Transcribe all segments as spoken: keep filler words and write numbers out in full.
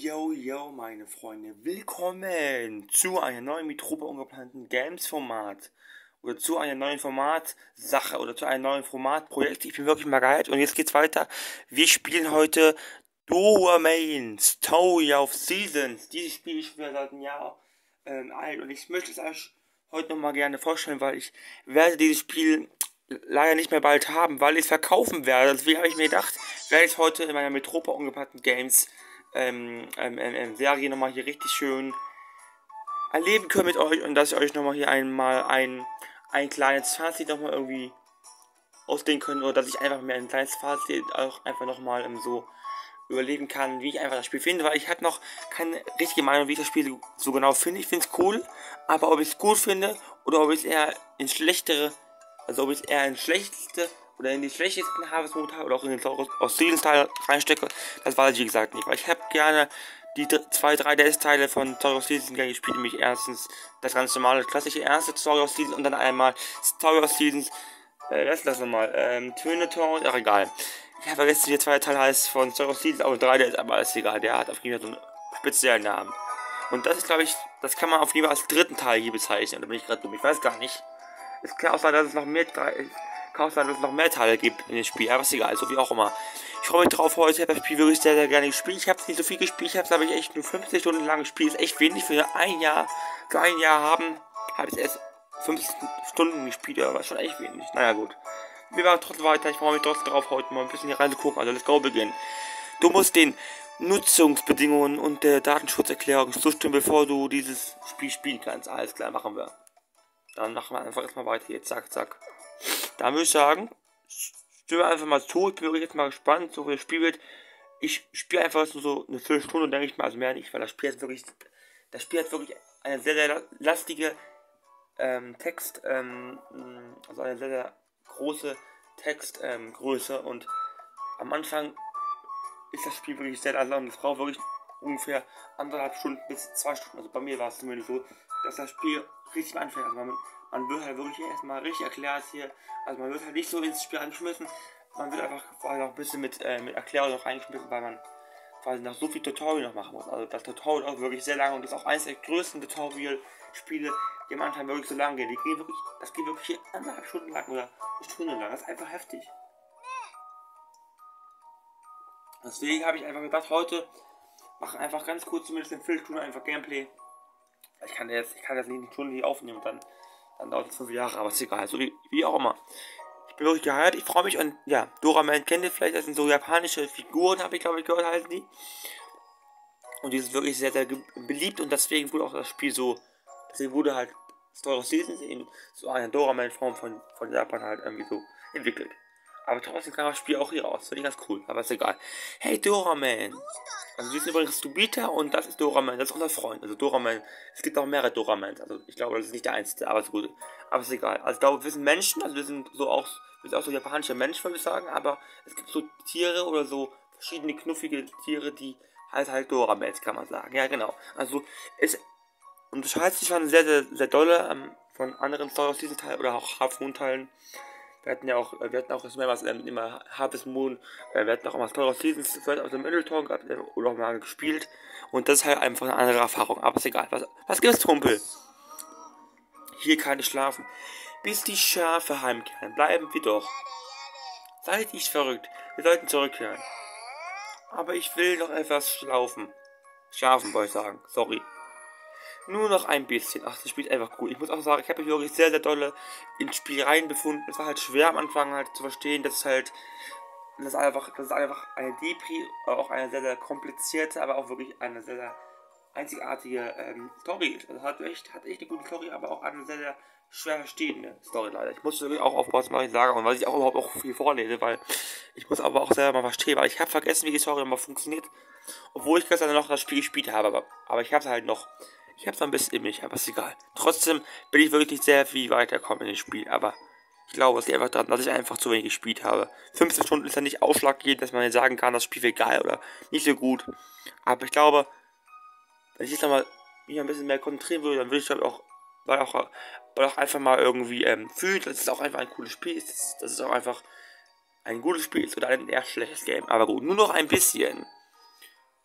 yo, yo, meine Freunde, willkommen zu einer neuen Mitropa ungeplanten Games-Format oder zu einer neuen Formatsache oder zu einem neuen Formatprojekt. Ich bin wirklich mal geil und jetzt geht's weiter. Wir spielen heute Doraemon Story of Seasons. Dieses Spiel ist schon seit einem Jahr ähm, alt und ich möchte es euch heute nochmal gerne vorstellen, weil ich werde dieses Spiel leider nicht mehr bald haben, weil ich es verkaufen werde. Deswegen habe ich mir gedacht, werde ich es heute in meiner Mitropa ungeplanten Games Ähm, ähm, ähm, ähm, Serie nochmal hier richtig schön erleben können mit euch und dass ich euch nochmal hier einmal ein, ein kleines Fazit nochmal irgendwie ausdenken können oder dass ich einfach mir ein kleines Fazit auch einfach nochmal ähm, so überlegen kann, wie ich einfach das Spiel finde, weil ich habe noch keine richtige Meinung, wie ich das Spiel so, so genau finde. Ich finde es cool, aber ob ich es gut finde oder ob ich es eher in schlechtere, also ob ich es eher in schlechteste oder in die schlechtesten Harvest Mode oder auch in den aus Seasons Teil reinstecke, das weiß ich wie gesagt nicht, weil ich habe gerne die zwei, drei D S-Teile von Story of Seasons gerne gespielt, nämlich erstens das ganz normale, klassische erste Story of Seasons und dann einmal Story of Seasons, äh, das ist das nochmal, ähm, Twinetown, ach egal. Ich habe vergessen, wie der zweite Teil heißt von Story of Seasons, aber drei D ist aber ist egal, der hat auf jeden Fall so einen speziellen Namen. Und das ist, glaube ich, das kann man auf jeden Fall als dritten Teil hier bezeichnen, oder bin ich gerade dumm, ich weiß gar nicht. Es kann auch sein, dass es noch mehr, kann auch sein, dass es noch mehr Teile gibt in dem Spiel, aber ist egal, so wie auch immer. Ich freue mich drauf heute, ich habe das Spiel wirklich sehr, sehr gerne gespielt. Ich habe es nicht so viel gespielt, ich habe es, glaube ich, echt nur fünfzig Stunden lang gespielt. Ist echt wenig für ein Jahr, für ein Jahr haben, habe ich erst fünfzig Stunden gespielt, aber schon echt wenig. Naja, gut. Wir machen trotzdem weiter, ich freue mich trotzdem drauf, heute mal ein bisschen hier reinzugucken, also let's go beginnen. Du musst den Nutzungsbedingungen und der Datenschutzerklärung zustimmen, bevor du dieses Spiel spielen kannst. Alles klar, machen wir. Dann machen wir einfach erstmal weiter hier, zack, zack. Da würde ich sagen, stimme einfach mal zu, ich bin wirklich jetzt mal gespannt, so wie das Spiel wird. Ich spiele einfach so, so eine Viertelstunde, denke ich mal, also mehr nicht, weil das Spiel ist wirklich, das Spiel hat wirklich eine sehr, sehr lastige ähm, Text, ähm, also eine sehr, sehr große Textgröße ähm, und am Anfang ist das Spiel wirklich sehr langsam und es braucht wirklich ungefähr anderthalb Stunden bis zwei Stunden, also bei mir war es zumindest so, dass das Spiel richtig anfängt, also man, man wird halt wirklich erstmal richtig erklärt hier, also man wird halt nicht so ins Spiel eingeschmissen, man wird einfach vorher noch ein bisschen mit, äh, mit Erklärung noch eingeschmissen, weil man quasi noch so viel Tutorial noch machen muss, also das Tutorial auch wirklich sehr lange und das ist auch eines der größten Tutorial-Spiele, die am Anfang wirklich so lang gehen, die gehen wirklich, das geht wirklich hier anderthalb Stunden lang oder eine Stunde lang, das ist einfach heftig. Deswegen habe ich einfach gedacht, heute mache einfach ganz kurz zumindest eine Viertelstunde einfach Gameplay. Ich kann jetzt, ich kann das nicht eine Stunde hier aufnehmen und dann, dann dauert es fünf Jahre, aber ist egal, so wie, wie auch immer. Ich bin wirklich gehypt, ich freue mich und ja, Doraemon kennt ihr vielleicht, das sind so japanische Figuren, habe ich glaube ich gehört, heißen die. Und die sind wirklich sehr, sehr beliebt und deswegen wurde auch das Spiel so, deswegen wurde halt Story of Seasons in so einer Doraemon-Form von, von Japan halt irgendwie so entwickelt. Aber trotzdem kam das Spiel auch hier raus. Finde ich ganz cool, aber ist egal. Hey Doraemon! Also wir sind übrigens Subita und das ist Doraemon, das ist unser Freund. Also Doraemon, es gibt auch mehrere Doraemons. Also ich glaube, das ist nicht der einzige, aber ist gut. Aber ist egal. Also ich glaube, wir sind Menschen, also wir sind so auch, wir sind auch so japanische Menschen, würde ich sagen. Aber es gibt so Tiere oder so verschiedene knuffige Tiere, die halt halt Doraemons, kann man sagen. Ja, genau. Also es unterscheidet sich schon sehr, sehr, sehr dolle ähm, von anderen Story of Season Teilen oder auch Half Moon Teilen. Wir hatten ja auch, wir hatten auch das mehrmals ähm, immer Harvest Moon, äh, wir hatten auch immer Story of Seasons, vielleicht aus dem Middleton gehabt äh, oder auch mal gespielt. Und das ist halt einfach eine andere Erfahrung, aber ist egal. Was, was gibt's, Trumpel? Hier kann ich schlafen. Bis die Schafe heimkehren, bleiben wir doch. Seid nicht verrückt, wir sollten zurückkehren. Aber ich will noch etwas schlafen. Schlafen, wollte ich sagen, sorry. Nur noch ein bisschen. Ach, das Spiel ist einfach cool. Ich muss auch sagen, ich habe mich wirklich sehr, sehr dolle ins Spiel reinbefunden. Es war halt schwer am Anfang halt zu verstehen, dass es halt, das ist einfach, das ist einfach eine Depri, auch eine sehr, sehr komplizierte, aber auch wirklich eine sehr, sehr einzigartige ähm, Story ist. Also hat echt, hat echt eine gute Story, aber auch eine sehr, sehr schwer verstehende Story leider. Ich muss wirklich auch aufpassen, was ich sage und was ich auch überhaupt auch viel vorlese, weil ich muss aber auch selber mal verstehen, weil ich habe vergessen, wie die Story immer funktioniert, obwohl ich gestern noch das Spiel gespielt habe, aber, aber ich habe es halt noch. Ich habe es ein bisschen in mich, aber ist egal. Trotzdem bin ich wirklich nicht sehr viel weiterkommen in dem Spiel, aber ich glaube, es liegt einfach daran, dass ich einfach zu wenig gespielt habe. fünfzehn Stunden ist ja nicht ausschlaggebend, dass man jetzt sagen kann, das Spiel wäre geil oder nicht so gut. Aber ich glaube, wenn ich jetzt nochmal mich ein bisschen mehr konzentrieren würde, dann würde ich dann auch, weil auch, weil auch einfach mal irgendwie ähm, fühlen, dass es auch einfach ein cooles Spiel ist, dass, dass es auch einfach ein gutes Spiel ist oder ein eher schlechtes Game. Aber gut, nur noch ein bisschen.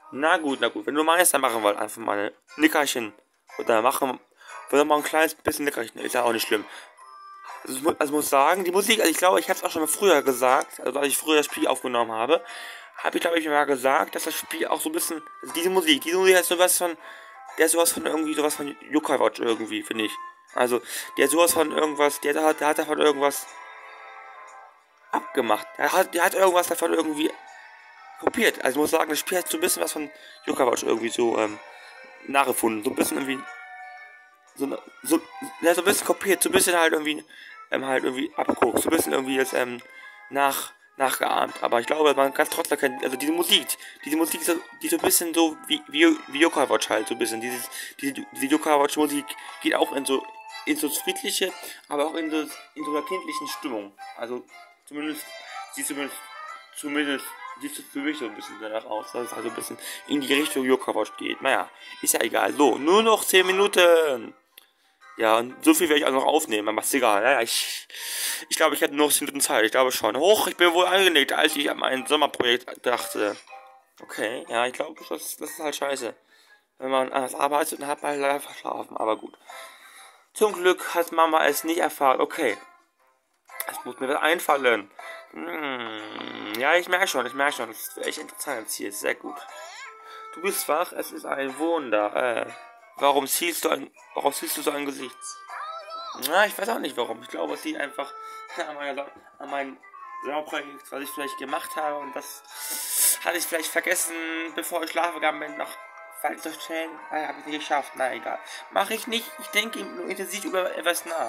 Na gut, na gut. Wenn du meinst, dann machen wir einfach mal ein Nickerchen. Oder machen wir mal ein kleines bisschen Nickerchen. Ist ja auch nicht schlimm. Also ich, mu also ich muss sagen, die Musik, also ich glaube, ich habe es auch schon mal früher gesagt, also als ich früher das Spiel aufgenommen habe, habe ich glaube ich mal gesagt, dass das Spiel auch so ein bisschen, also diese Musik, diese Musik hat sowas von, der ist sowas von irgendwie, sowas von Yokai Watch irgendwie, finde ich. Also, der hat sowas von irgendwas, der hat, der hat davon irgendwas abgemacht. Der hat, der hat irgendwas davon irgendwie kopiert. Also ich muss sagen, das Spiel hat so ein bisschen was von Yokai Watch irgendwie so ähm, nachgefunden. So ein bisschen irgendwie, so, so, ja, so ein bisschen kopiert, so ein bisschen halt irgendwie, ähm, halt irgendwie abgeguckt, so ein bisschen irgendwie jetzt, ähm, nach, nachgeahmt. Aber ich glaube, man kann es trotzdem erkennen, also diese Musik, diese Musik, so, die so ein bisschen so wie, wie, wie Yokai Watch halt, so ein bisschen. Dieses, diese, diese Yokai Watch Musik geht auch in so, in so friedliche, aber auch in so, in so einer kindlichen Stimmung. Also, zumindest, sieht zumindest, zumindest, sieht es für mich so ein bisschen danach aus, dass es also ein bisschen in die Richtung Yokai Watch geht. Naja, ist ja egal. So, nur noch zehn Minuten. Ja, und so viel werde ich auch noch aufnehmen, aber ist egal. Ja, ich ich glaube, ich hätte noch zehn Minuten Zeit. Ich glaube schon. Hoch, ich bin wohl angelegt, als ich an mein Sommerprojekt dachte. Okay, ja, ich glaube, das, das ist halt scheiße. Wenn man anders arbeitet, dann hat man halt leider verschlafen. Aber gut. Zum Glück hat Mama es nicht erfahren. Okay. Es muss mir was einfallen. Hm, ja, ich merke schon, ich merke schon. Das ist echt interessant hier. Sehr gut. Du bist wach, es ist ein Wunder. Äh, warum ziehst du ein, warum ziehst du so ein Gesicht? Na, ich weiß auch nicht warum. Ich glaube, es liegt einfach an, meiner, an meinem Sommerprojekt, was ich vielleicht gemacht habe. Und das hatte ich vielleicht vergessen, bevor ich schlafen gegangen bin, noch falsch zu stellen. Naja, habe ich nicht geschafft. Na, egal. Mache ich nicht. Ich denke nur intensiv über etwas nach.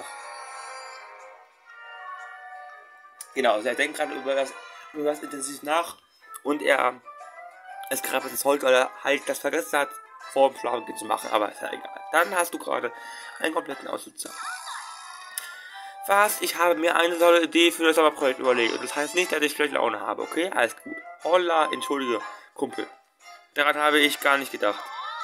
Genau, also er denkt gerade über das, über was intensiv nach. Und er es gerade das Holz, weil er halt das vergessen hat, vor dem Schlafen zu machen. Aber ist ja egal. Dann hast du gerade einen kompletten Aussetzer. Was? Ich habe mir eine tolle Idee für das Sommerprojekt überlegt. Und das heißt nicht, dass ich gleich Laune habe, okay? Alles gut. Holla, entschuldige, Kumpel. Daran habe ich gar nicht gedacht.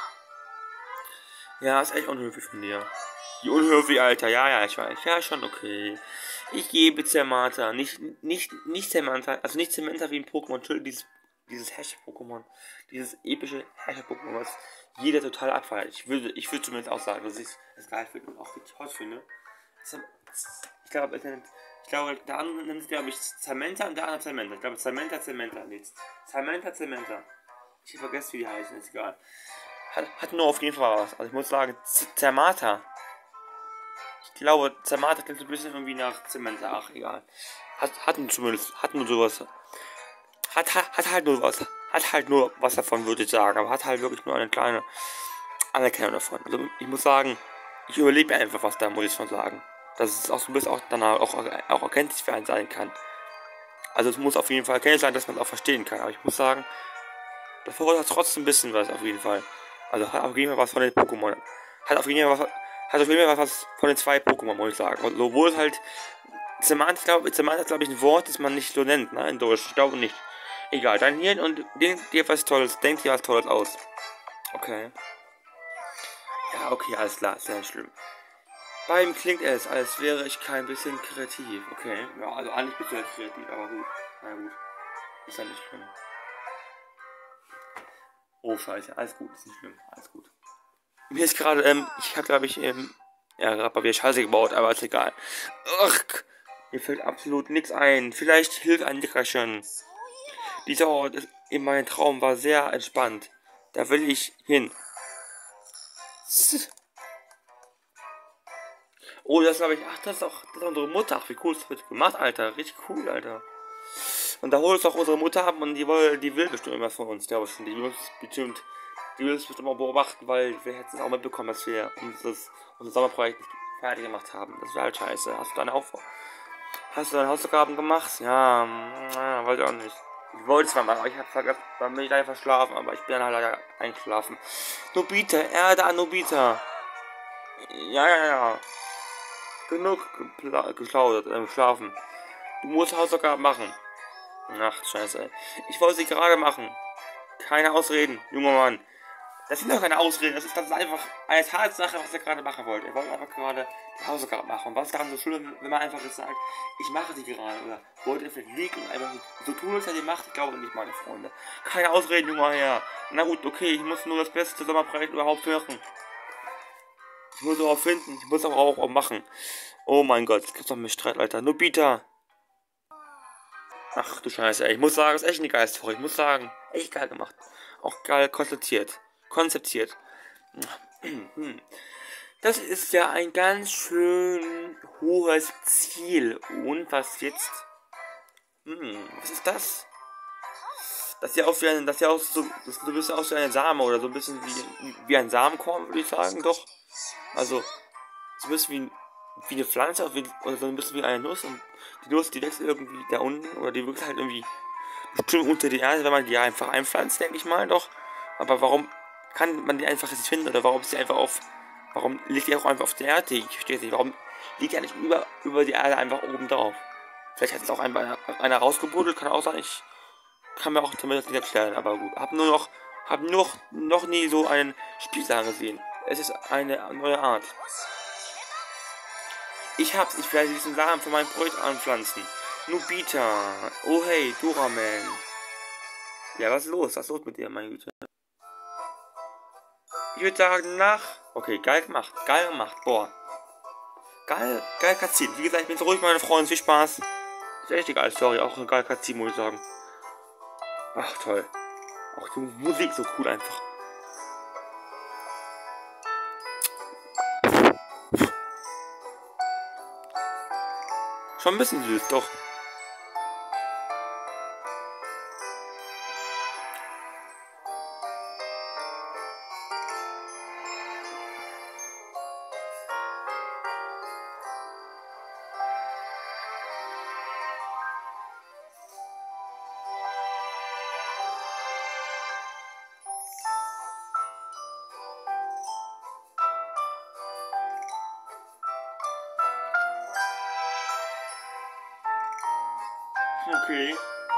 Ja, ist echt unhöflich von dir. Die unhöflich, Alter. Ja, ja, ich weiß. Ja, schon okay. Ich gebe Zermata. Nicht, nicht, nicht Zermata. Also nicht Zermata wie ein Pokémon. Entschuldigung, dieses, dieses Hashtag-Pokémon. Dieses epische Hashtag-Pokémon, was jeder total abfeiert. Ich würde, ich würde zumindest auch sagen, dass ich es geil finde und auch richtig hot finde. Ich glaube, ich glaube, der andere nennt es, glaube ich, Zementa und der andere Zementa. Ich glaube, Zementa, Zementa. Jetzt. Zementa, Zementa. Ich habe vergessen, wie die heißen, ist egal. Hat, hat nur auf jeden Fall was. Also ich muss sagen, Zermata. Ich glaube, Zermata klingt so ein bisschen irgendwie nach Zementa. Ach, egal. Hat, hat zumindest, hat nur sowas. Hat, hat, hat halt nur was. Hat halt nur was davon, würde ich sagen. Aber hat halt wirklich nur eine kleine Anerkennung davon. Also ich muss sagen, ich überlebe einfach was da, muss ich schon sagen. Dass es auch so ein bisschen auch danach auch, auch erkenntlich für einen sein kann. Also es muss auf jeden Fall erkenntlich sein, dass man es auch verstehen kann. Aber ich muss sagen, davor hat trotzdem ein bisschen was auf jeden Fall. Also hat auf jeden Fall was von den Pokémon. Hat auf jeden Fall was, hat auf jeden Fall was von den zwei Pokémon, muss ich sagen. Und obwohl es halt Zemant, ich glaube, Zemant ist glaube ich ein Wort, das man nicht so nennt, ne, in Deutsch. Ich glaube nicht. Egal, dein Hirn und denkt dir was Tolles, denkt dir was Tolles aus. Okay. Ja, okay, alles klar, sehr schlimm. Bei ihm klingt es, als wäre ich kein bisschen kreativ. Okay, ja, also eigentlich bist du ja kreativ, aber gut. Na gut, ist ja nicht schlimm. Oh, scheiße, alles gut, ist nicht schlimm, alles gut. Mir ist gerade, ähm, ich habe glaube ich, ähm, ja, gerade mal wieder Scheiße gebaut, aber ist egal. Ach, mir fällt absolut nichts ein. Vielleicht hilft ein Nickerchen. Dieser Ort in meinem Traum war sehr entspannt. Da will ich hin. Oh, das glaube ich, ach, das ist auch, das ist unsere Mutter. Ach, wie cool ist das gemacht, Alter. Richtig cool, Alter. Und da holt es auch unsere Mutter ab und die will, die will bestimmt was von uns, glaube ich schon. Die will bestimmt, die will es bestimmt mal beobachten, weil wir hätten es auch mitbekommen, dass wir unseres, unser Sommerprojekt nicht fertig gemacht haben. Das wäre halt scheiße. Hast du deine Aufgaben, hast du deine Hausaufgaben gemacht? Ja, ja, weiß ich auch nicht. Ich wollte es mal machen, aber ich habe vergessen, dann bin ich leider verschlafen, aber ich bin dann halt leider eingeschlafen. Nobita, Erde an Nobita. Ja, ja, ja. Genug geschlaudert, äh, geschlafen. Du musst Hausaufgaben machen. Ach, scheiße. Ich wollte sie gerade machen. Keine Ausreden, junger Mann. Das sind doch keine Ausreden, das ist, das ist einfach eine Tatsache, was er gerade machen wollte. Er wollte einfach gerade die Hausaufgaben machen. Und was ist daran so schlimm, wenn man einfach jetzt sagt, ich mache die gerade, oder wollte er vielleicht liegen und einfach so tun, als er die macht? Ich glaube nicht, meine Freunde. Keine Ausreden, junger Herr. Na gut, okay, ich muss nur das beste Sommerprojekt überhaupt machen. Ich muss es auch finden, ich muss es aber auch, auch machen. Oh mein Gott, jetzt gibt's noch mehr Streit, Alter. Nobita! Ach du Scheiße, ey. Ich muss sagen, ist echt eine Geistwoche. Ich muss sagen, echt geil gemacht. Auch geil konzeptiert. Konzeptiert. Das ist ja ein ganz schön hohes Ziel. Und was jetzt? Hm, was ist das? Das ist ja auch wie ein, das ist ja auch so, das ist so ein bisschen auch so ein Same oder so ein bisschen wie, wie ein Samenkorn, würde ich sagen, doch. Also, so ein bisschen wie, wie eine Pflanze oder so ein bisschen wie eine Nuss. Und die Nuss, die wächst irgendwie da unten oder die wächst halt irgendwie bestimmt unter die Erde, wenn man die einfach einpflanzt, denke ich mal doch. Aber warum kann man die einfach nicht finden oder warum ist die einfach auf, warum liegt die auch einfach auf der Erde? Ich verstehe es nicht. Warum liegt die nicht über, über die Erde einfach oben drauf? Vielleicht hat es auch einer, einer rausgebuddelt, kann auch sein. Ich kann mir auch damit nicht erklären, aber gut. Hab nur noch, hab noch, noch nie so einen Spielsachen gesehen. Es ist eine neue Art. Ich hab's, ich werde diesen Samen für mein Projekt anpflanzen. Nobita. Oh hey, Doraemon. Ja, was ist los? Was ist los mit dir, meine Güte? Ich würde sagen, nach. Okay, geil gemacht. Geil gemacht. Boah. Geil, geil Cutscene. Wie gesagt, ich bin so ruhig, meine Freunde. Viel Spaß. Ist echt egal, sorry. Auch ein geil Cutscene, muss ich sagen. Ach, toll. Auch die Musik so cool einfach. Schon ein bisschen süß, doch. Okay.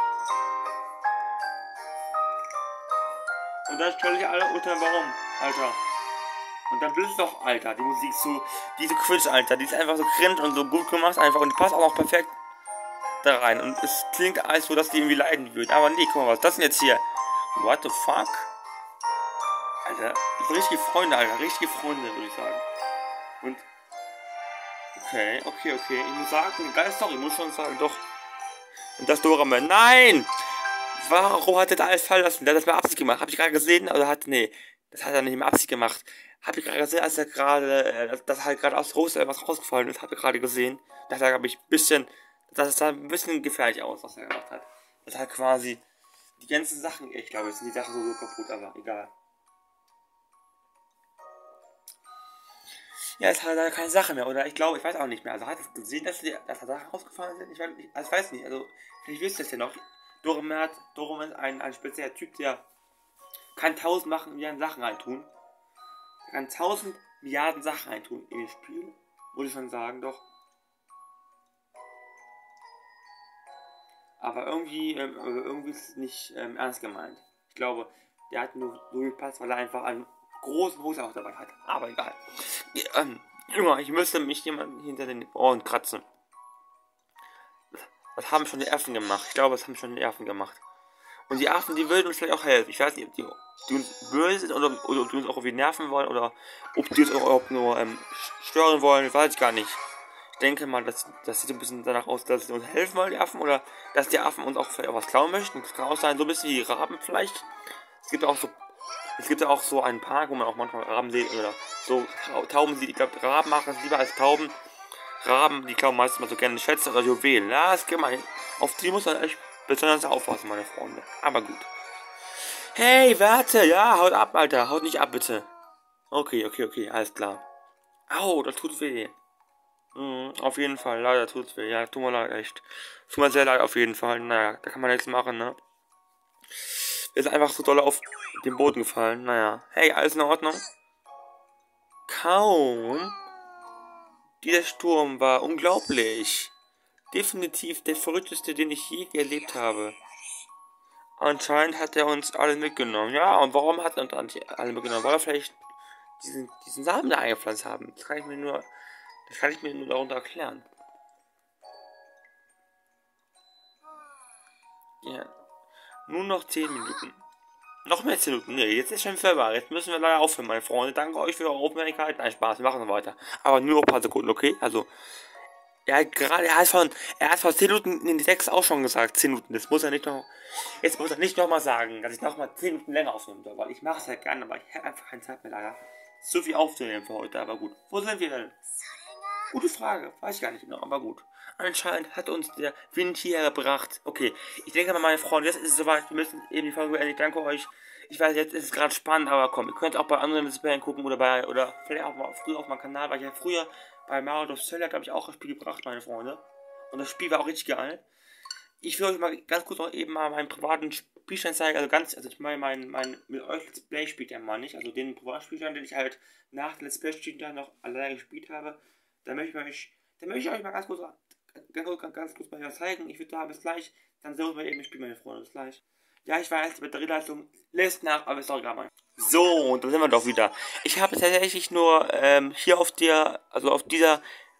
Und dann stelle ich alle unter den Baum, Alter. Und dann bist du doch, Alter, die Musik so, diese Quitsch, Alter, die ist einfach so cringe und so gut gemacht, einfach, und die passt auch noch perfekt da rein. Und es klingt alles so, dass die irgendwie leiden wird. Aber nee, guck mal, was ist das denn jetzt hier? What the fuck? Alter, richtige Freunde, Alter, richtige Freunde, würde ich sagen. Und, okay, okay, okay, ich muss sagen, eine geile Story, ich muss schon sagen, doch. Und das Doraemon, nein! Warum hat er das alles fallen lassen? Der hat das mit Absicht gemacht. Hab ich gerade gesehen, oder hat, nee, das hat er nicht mit Absicht gemacht. Hab ich gerade gesehen, als er gerade, äh, dass halt gerade aus der Hose was rausgefallen ist, hab ich gerade gesehen. Das sah, glaube ich, ein bisschen, das sah ein bisschen gefährlich aus, was er gemacht hat. Das hat quasi die ganzen Sachen, ich glaube, jetzt sind die Sachen so, so kaputt, aber egal. Ja, es hat leider keine Sache mehr, oder? Ich glaube, ich weiß auch nicht mehr. Also hat er gesehen, dass, die, dass da Sachen rausgefallen sind? Ich weiß, nicht, also ich weiß nicht, also vielleicht wisst ihr es ja noch. Doraemon hat, Doraemon ist ein, ein spezieller Typ, der kann tausend machen, Milliarden Sachen reintun. Er kann tausend Milliarden Sachen reintun in das Spiel, muss ich schon sagen, doch. Aber irgendwie, ähm, irgendwie ist es nicht ähm, ernst gemeint. Ich glaube, der hat nur so gepasst, weil er einfach einen großen Hose auch dabei hat. Aber egal. Ja, ähm, Junge, ich müsste mich jemand hinter den Ohren kratzen. Das haben schon die Affen gemacht. Ich glaube, das haben schon die Affen gemacht. Und die Affen, die würden uns vielleicht auch helfen. Ich weiß nicht, ob die, die uns böse sind oder, oder ob die uns auch irgendwie nerven wollen oder ob die uns auch, auch nur ähm, stören wollen, weiß ich gar nicht. Ich denke mal, dass das sieht ein bisschen danach aus, dass sie uns helfen wollen, die Affen, oder dass die Affen uns auch vielleicht auch was klauen möchten. Das kann auch sein, so ein bisschen wie Raben vielleicht. Es gibt auch so, es gibt ja auch so einen Park, wo man auch manchmal Raben sieht oder so Tauben sieht. Ich glaube, Raben machen es lieber als Tauben. Raben, die klauen meistens mal so gerne Schätze oder Juwelen. Ja, das geht mal. Auf die muss man echt besonders aufpassen, meine Freunde. Aber gut. Hey, warte, ja, haut ab, Alter. Haut nicht ab, bitte. Okay, okay, okay, alles klar. Au, das tut weh. Mhm, auf jeden Fall, leider tut's weh. Ja, tut mir leid, echt. Tut mir sehr leid, auf jeden Fall. Naja, da kann man nichts machen, ne? Wir sind einfach so doll auf den Boden gefallen. Naja. Hey, alles in Ordnung? Kaum. Dieser Sturm war unglaublich. Definitiv der verrückteste, den ich je erlebt habe. Anscheinend hat er uns alle mitgenommen. Ja, und warum hat er uns alle mitgenommen? Weil er vielleicht diesen, diesen Samen da eingepflanzt haben. Das kann ich mir nur, das kann ich mir nur darunter erklären. Ja. Nur noch zehn Minuten. Noch mehr zehn Minuten. Nee, jetzt ist schon vorbei. Jetzt müssen wir leider aufhören, meine Freunde. Danke euch für eure Aufmerksamkeit. Nein, Spaß, wir machen noch weiter. Aber nur noch ein paar Sekunden, okay? Also, er hat gerade, er hat von, er hat vor zehn Minuten in die sechs auch schon gesagt. zehn Minuten. Das muss er nicht noch, jetzt muss er nicht nochmal sagen, dass ich nochmal zehn Minuten länger aufnehmen soll. Weil ich mache es halt gerne, aber ich habe einfach keine Zeit mehr leider. So viel aufzunehmen für heute, aber gut. Wo sind wir denn? Gute Frage, weiß ich gar nicht genau, aber gut. Anscheinend hat uns der Wind hierher gebracht. Okay, ich denke mal, meine Freunde, jetzt ist es soweit. Wir müssen eben die Folge beenden. Ich danke euch. Ich weiß, jetzt ist es gerade spannend, aber komm, ihr könnt auch bei anderen Let's Playern gucken oder bei, oder vielleicht auch mal früher auf meinem Kanal, weil ich ja früher bei Mario Zeller, glaube ich, auch ein Spiel gebracht, meine Freunde. Und das Spiel war auch richtig geil. Ich will euch mal ganz kurz noch eben mal meinen privaten Spielstand zeigen, also ganz, also ich meine, mein, mein, mit euch Let's Play spielt ja mal nicht, also den Privatspielstand, den ich halt nach dem Let's Play Spielstand noch alleine gespielt habe, da möchte ich euch, da möchte ich euch mal ganz kurz, ganz, ganz, ganz kurz mal was zeigen. Ich würde sagen, bis gleich, dann sehen wir eben das Spiel, meine Freunde, bis gleich. Ja, ich weiß, die Batterieleistung lässt nach, aber ist auch egal, Mann. So, und da sind wir doch wieder. Ich habe tatsächlich nur ähm, hier auf der, also auf dieser,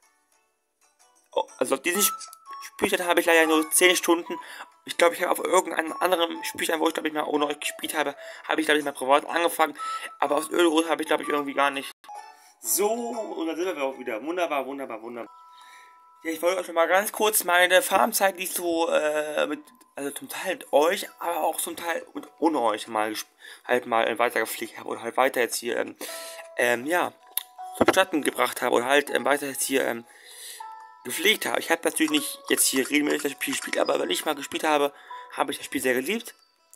also auf diesem Spielstand habe ich leider nur zehn Stunden. Ich glaube, ich habe auf irgendeinem anderen Spielstand, wo ich glaube ich mal ohne euch gespielt habe, habe ich glaube ich mal privat angefangen. Aber aus Ölgrund habe ich glaube ich irgendwie gar nicht. So, und dann sind wir auch wieder. Wunderbar, wunderbar, wunderbar. Ja, ich wollte euch mal ganz kurz meine Farmzeit, die ich so, äh, mit, also zum Teil mit euch, aber auch zum Teil mit ohne euch mal halt mal äh, weiter gepflegt habe oder halt weiter jetzt hier, ähm, ähm ja, vonstatten gebracht habe oder halt ähm, weiter jetzt hier, ähm, gepflegt habe. Ich habe natürlich nicht jetzt hier regelmäßig das Spiel gespielt, aber wenn ich mal gespielt habe, habe ich das Spiel sehr geliebt.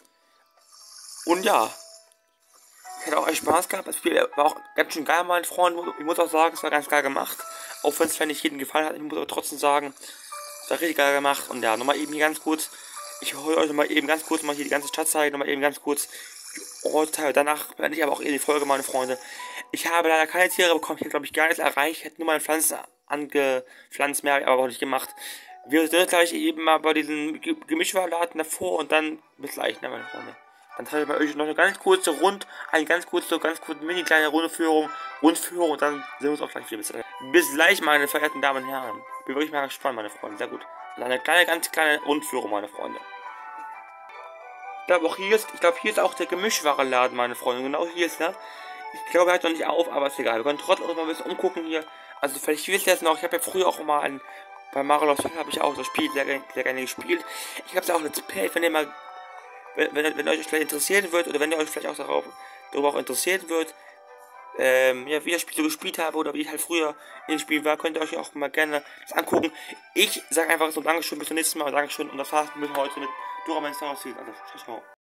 Und ja, ich hatte auch echt Spaß gehabt. Das Spiel war auch ganz schön geil, mein Freund. Ich muss auch sagen, es war ganz geil gemacht. Auch wenn es vielleicht nicht jedem gefallen hat, ich muss aber trotzdem sagen, es war richtig geil gemacht. Und ja, nochmal eben hier ganz kurz, ich hole euch nochmal eben ganz kurz mal hier die ganze Stadt zeigen, nochmal eben ganz kurz die Ortsteile. Danach werde ich aber auch in die Folge, meine Freunde. Ich habe leider keine Tiere bekommen, ich habe glaube ich gar nichts erreicht, ich hätte nur meine Pflanzen angepflanzt, mehr habe ich aber auch nicht gemacht. Wir sind gleich eben mal bei diesen Gemischwarenladen davor und dann bis gleich, ne, meine Freunde. Dann zeige ich mal euch noch eine ganz kurze Rund, eine ganz kurze, ganz kurze mini kleine Rundführung, Rundführung und dann sehen wir uns auch gleich wieder. Bis, bis gleich, meine verehrten Damen und Herren. Bin wirklich mal gespannt, meine Freunde. Sehr gut. Also eine kleine, ganz kleine Rundführung, meine Freunde. Ich glaube auch hier ist, ich glaube hier ist auch der Gemischwarenladen, meine Freunde. Genau hier ist er. Ich glaube, er hat noch nicht auf, aber ist egal. Wir können trotzdem noch mal ein bisschen umgucken hier. Also vielleicht wisst ihr jetzt noch, ich habe ja früher auch mal ein, bei Mario Lost habe ich auch das Spiel sehr, sehr gerne gespielt. Ich habe es auch Let's Play, wenn ihr mal, wenn, wenn, wenn euch das vielleicht interessieren wird, oder wenn ihr euch vielleicht auch darauf, darüber auch interessieren wird, ähm, ja, wie ich das Spiel so gespielt habe, oder wie ich halt früher in dem Spiel war, könnt ihr euch auch mal gerne das angucken. Ich sage einfach so Dankeschön, bis zum nächsten Mal, Dankeschön, und das war's mit heute mit Dora Man Star. Also, ciao, ciao.